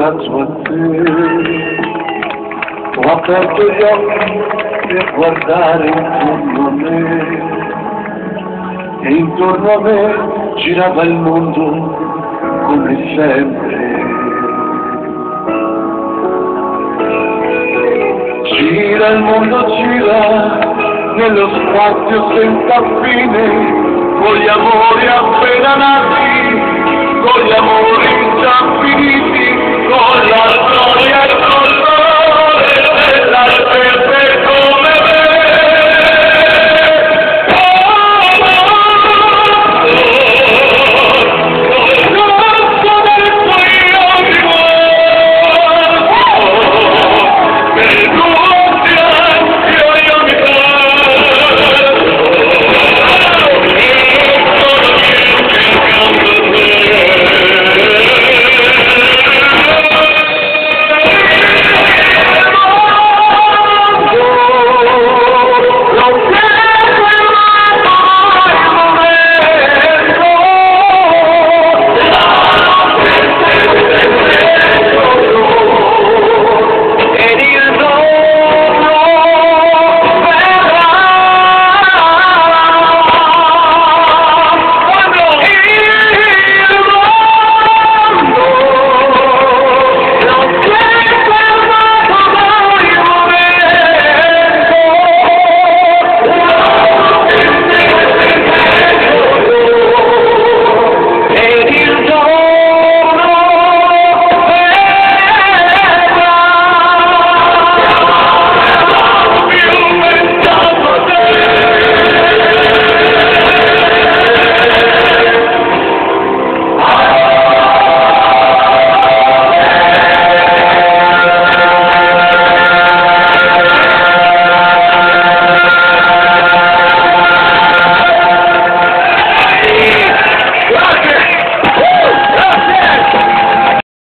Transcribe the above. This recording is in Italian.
pensato a te, ho aperto gli occhi per guardare intorno a me, e intorno a me girava il mondo come sempre. Gira il mondo, gira nello spazio senza fine, con gli amori appena nati, con gli amori già finiti, con la storia